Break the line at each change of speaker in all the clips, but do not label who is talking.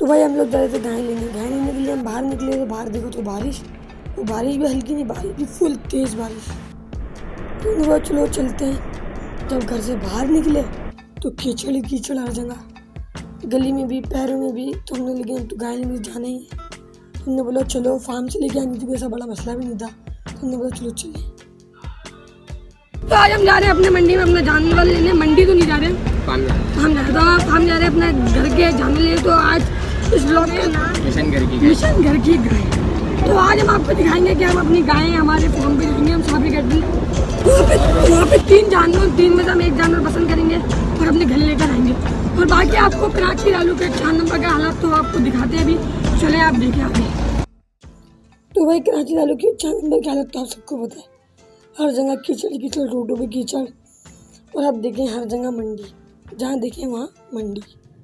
भाई हम लोग जा रहे थे गाय लेने के लिए हम बाहर निकले तो बाहर देखो तो बारिश, वो बारिश भी हल्की नहीं, बारिश भी फुल तेज़ बारिश। तो चलो चलते हैं। जब घर से बाहर निकले तो कीचड़ ही कीचड़ हर जगह, गली में भी पैरों में भी। तो हमने लेकिन तो गाय लेने जाना ही है। हमने बोला चलो फार्म से लेके आनी थी, ऐसा बड़ा मसला भी नहीं था। तो हमने बोला चलो चले। तो आज हम जा रहे हैं अपने मंडी में अपना जानवर लेने। मंडी तो नहीं जा रहे हैं, हम जा रहे हैं अपने घर के जानवर लेने। तो आज इस ब्लॉग में मिशन घर की गाय। तो आज हम आपको दिखाएंगे कि हम अपनी गायें हमारे फार्म पे लेंगे। हम सभी करते वहाँ पे 3 जानवर, 3 में से हम 1 जानवर पसंद करेंगे और अपने घर लेकर आएंगे। और बाकी आपको कराची लालू के 4 नंबर का हालात तो आपको दिखाते हैं अभी, चले आप देखें आगे। तो भाई कराची लालू के 4 नंबर की हालत तो आप सबको पता है, हर जगह कीचड़ कीचड़, रोडों पे कीचड़। और आप देखें हर जगह मंडी, जहाँ देखें वहाँ मंडी,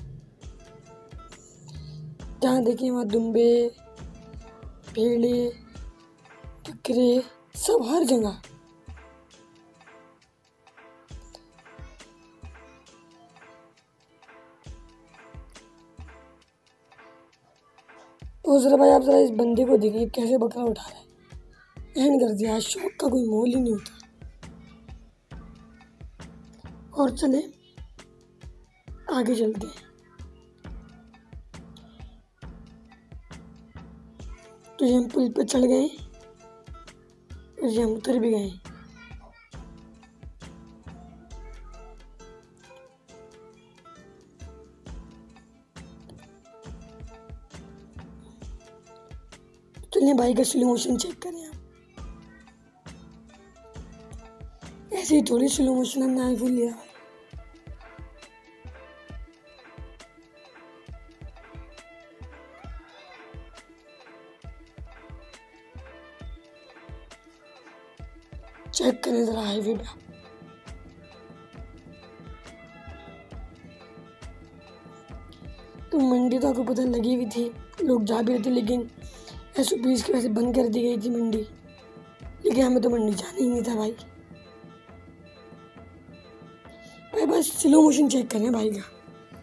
जहाँ देखें वहाँ दुम्बे, भेड़े, बकरे, सब हर जगह। तो जरा भाई आप जरा इस बंदे को देखिए कैसे बकरा उठा रहा है, एंड कर दिया। शौक का कोई मोल ही नहीं होता। और चले आगे चलते हैं। तो ये हम पुल पे चढ़ गए और ये हम उतर भी गए। चलिए भाई का स्लो मोशन चेक करें आप। ऐसे ही थोड़ी स्लो मोशन हमने आईफोन लिया। चेक करें जरा हाईवे पे। तो मंडी तो आपको पता लगी हुई थी, लोग जा भी रहे थे, लेकिन SOPs की वजह से बंद कर दी गई थी मंडी। लेकिन हमें तो मंडी जाना ही नहीं था भाई। बस स्लो मोशन चेक करें भाई का।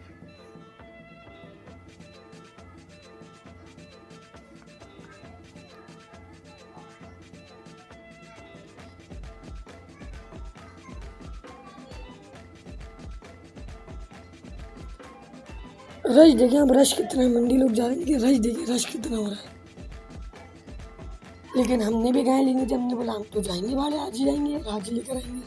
रश देखिए हम, रश कितना है। मंडी लोग जा रहे हैं कि रश देखिए, रश कितना हो रहा है। लेकिन हमने भी गाय लेनी थी। हमने बोला हम तो जाएंगे भाई, आज ही जाएंगे, आज ही लेकर आएंगे।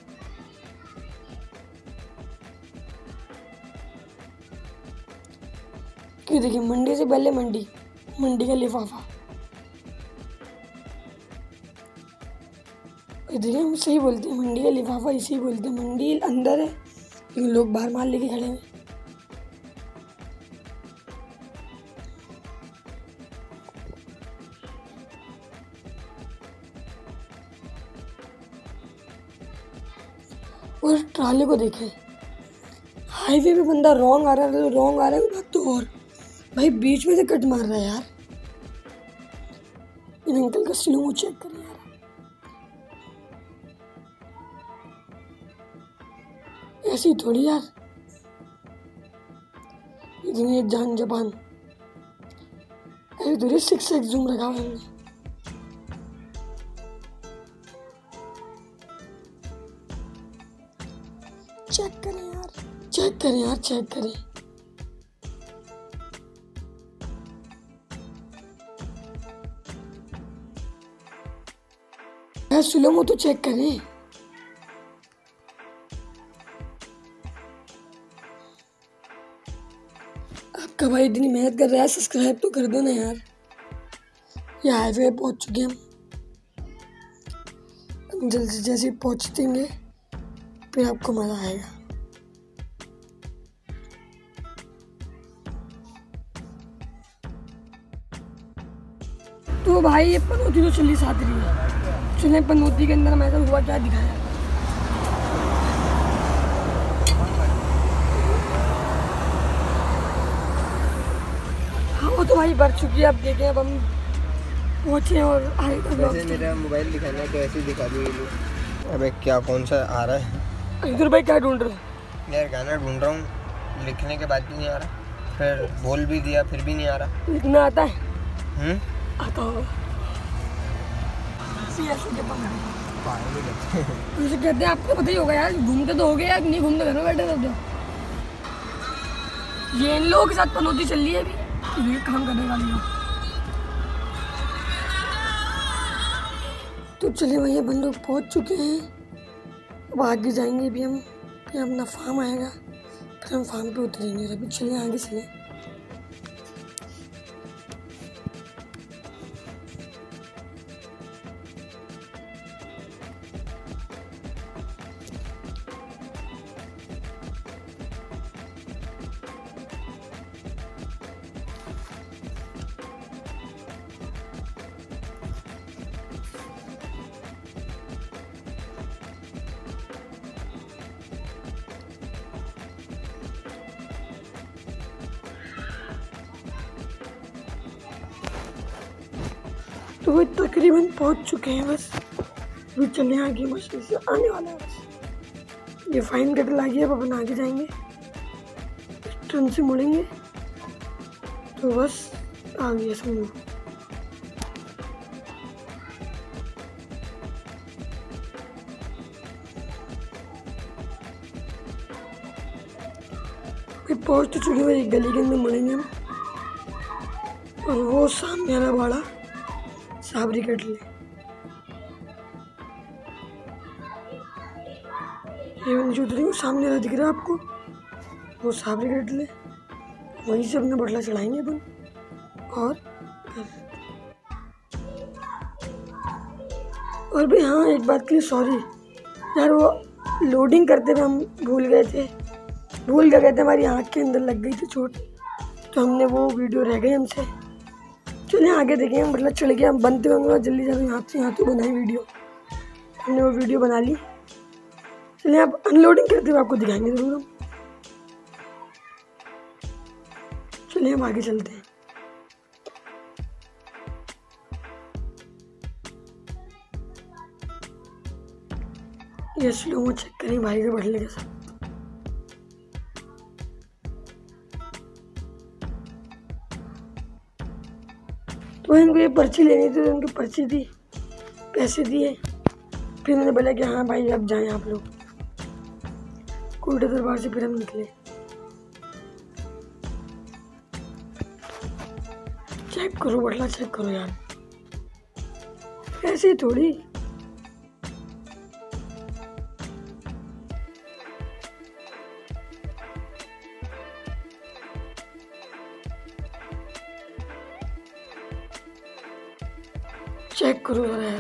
कि देखिए मंडी से पहले मंडी का लिफाफा। देखिए हम सही बोलते हैं, मंडी का लिफाफा इसे बोलते हैं। मंडी अंदर है लेकिन लोग बाहर माल लेके खड़े हैं। और ट्राले को देखे, हाईवे पे बंदा रॉन्ग आ रहा है, रॉन्ग आ रहा है बात तो। और भाई बीच में से कट मार रहा है यार। इन अंकल का स्लो चेक करें यार, ऐसी थोड़ी यार। इतनी जान जबान, ऐसी थोड़ी 6x जूम रखा हुआ हमने। चेक करें यार, चेक करें यार, चेक करें। यार स्लो तो चेक करें। आपका भाई इतनी मेहनत कर रहा है, सब्सक्राइब तो कर दो ना यार। ये हाईवे पहुंच चुके हम जल्द से जैसे पहुंचेंगे फिर आपको मजा आएगा। तो भाई ये पनौती तो चली साथ रही है। चले पनौती के अंदर मैं तो हुआ क्या दिखाया। हाँ तो भाई बढ़ चुकी है। अब देखें, अब हम पहुँचे और आगे मेरा मोबाइल दिखाना है, कैसे दिखा दूँ ये लोग। अबे क्या कौन सा आ रहा है इधर भाई? क्या ढूंढ रहे हो? यार गाना ढूंढ रहा हूँ, लिखने के बाद भी नहीं आ रहा।
फिर बोल भी दिया फिर भी नहीं आ रहा।
लिखना आता है? आता होगा। मुझे कहते हैं आपको पता ही होगा यार, घूमते तो हो गए यार, नहीं घूमते घर में बैठे रहते हो। ये इन लोगों के साथ पनौती चल रही है अभी, ये काम करने वाली है। तो चलिए भैया अपन लोग पहुँच चुके हैं, अब आगे जाएंगे भी हम, फिर अपना फार्म आएगा, फिर हम फार्म पे उतरेंगे। अभी चलिए आगे चले। तो वो तकरीबन पहुंच चुके हैं, बस अभी चलने आगे मशीन से आने वाला है। बस ये फाइन कटर आ गया, अब अपन आगे जाएंगे, टर्न से मुड़ेंगे तो बस आ गया समझो। पहुंच तो चुके हैं, एक गली के अंदर मुड़ेंगे हम, और वो सामने वाला बाड़ा साबरी कटले, ये जो उतरी वो सामने वाला दिख रहा है आपको, वो साबरी कटले, वहीं से अपने बटला चढ़ाएंगे अपन। और भी हाँ, एक बात के लिए सॉरी यार, वो लोडिंग करते हुए हम भूल गए थे, भूल क्या कहते, हमारी आँख के अंदर लग गई थी चोट, तो हमने वो वीडियो रह गई हमसे। चलिए आगे देखें, मतलब चल गया, हम बनते होंगे जल्दी जल्दी, यहाँ तो बनाई वीडियो, हमने वो वीडियो बना ली। चलिए आप अनलोडिंग करते हुए आपको दिखाएंगे जरूर हम। चलिए हम आगे चलते हैं। ये स्लो चेक करें भाई के बटले के साथ। तो इनको ये पर्ची लेनी थी, तो उनको पर्ची दी, पैसे दिए, फिर उन्होंने बोला कि हाँ भाई अब जाएं आप लोग। कोटे दरबार से फिर हम निकले। चेक करो बटला, चेक करो यार, ऐसे थोड़ी। चेक करो यार,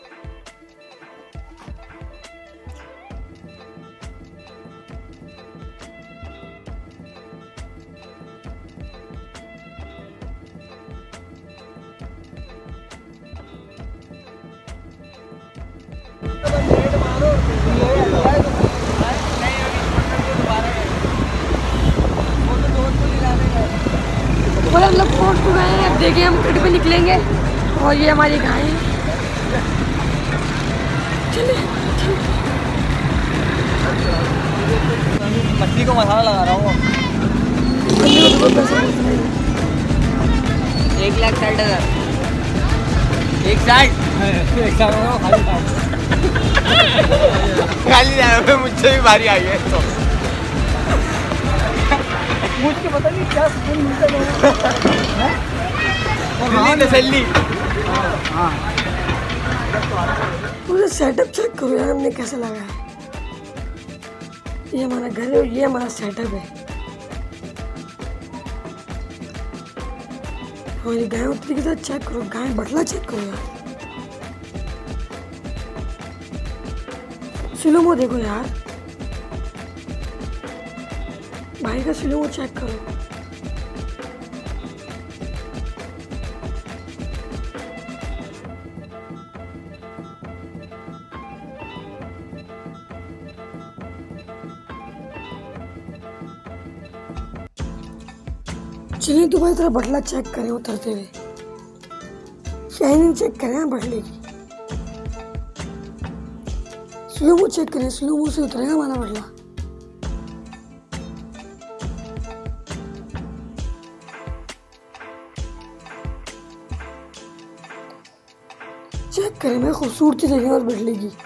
हम लोग पहुंच चुके हैं। अब देखिए हम कट पे निकलेंगे, और ये हमारी गाय है। चलिए
मछली को मसाला लगा रहा हूँ। 1,60,000 खाली जाए, मुझसे भी भारी आई है तो मुझे पता नहीं क्या तसल्ली।
मुझे सेटअप चेक करो यार, हमने कैसा लगा है। ये हमारा घर है और ये हमारा सेटअप है। हमारी गाय उतरी के साथ चेक करो, गाय बटला चेक करो यार, स्लोमो देखो यार, भाई का स्लोमो चेक करो। चलिए तो भाई थोड़ा बटला चेक करें उतरते हुए, शाइनिंग चेक करें बटले की, स्लोमो चेक करें, स्लोमो से उतरेगा हमारा बटला। चेक करें मैं खूबसूरती देखें और बिजली की।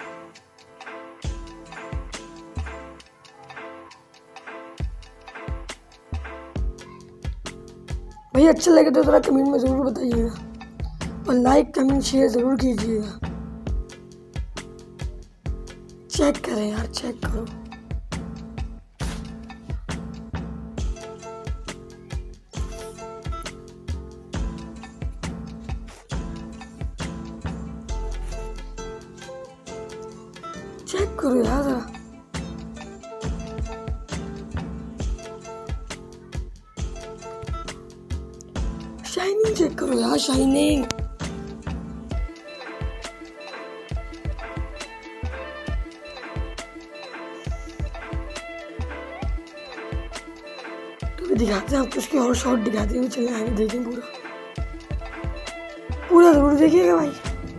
भाई अच्छा लगे तो ज़रा कमेंट में ज़रूर बताइएगा और लाइक कमेंट शेयर ज़रूर कीजिएगा। चेक करें यार, चेक करो। चेक करो यार ज़रा। शाइनिंग चेक करो यार, शाइनिंग। तो दिखाते हैं आपको इसके और शॉट दिखाते हुए चले आगे, देखें पूरा पूरा जरूर देखिएगा भाई।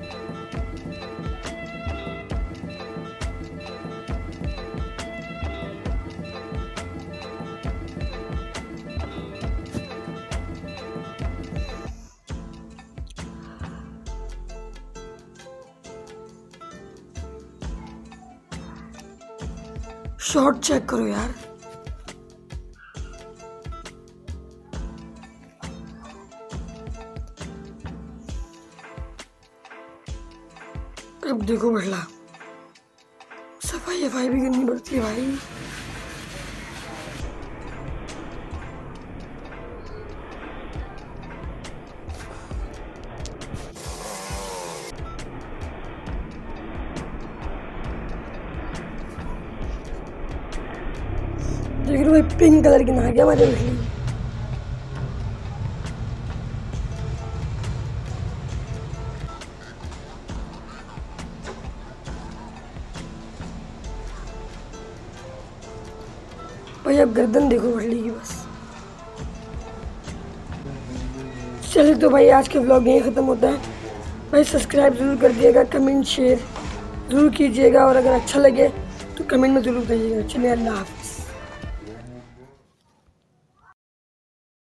शॉट चेक करो यार। अब देखो बटला, सफाई भी करनी पड़ती है भाई। देख लो भाई, पिंक कलर की नहा गया हमारे बिजली। भाई अब गर्दन देखो बिजली की बस। चलिए तो भाई आज के व्लॉग यहीं ख़त्म होता है। भाई सब्सक्राइब ज़रूर कर दिएगा, कमेंट शेयर ज़रूर कीजिएगा और अगर अच्छा लगे तो कमेंट में ज़रूर करिएगा। चलिए अल्लाह हाफ़िज़।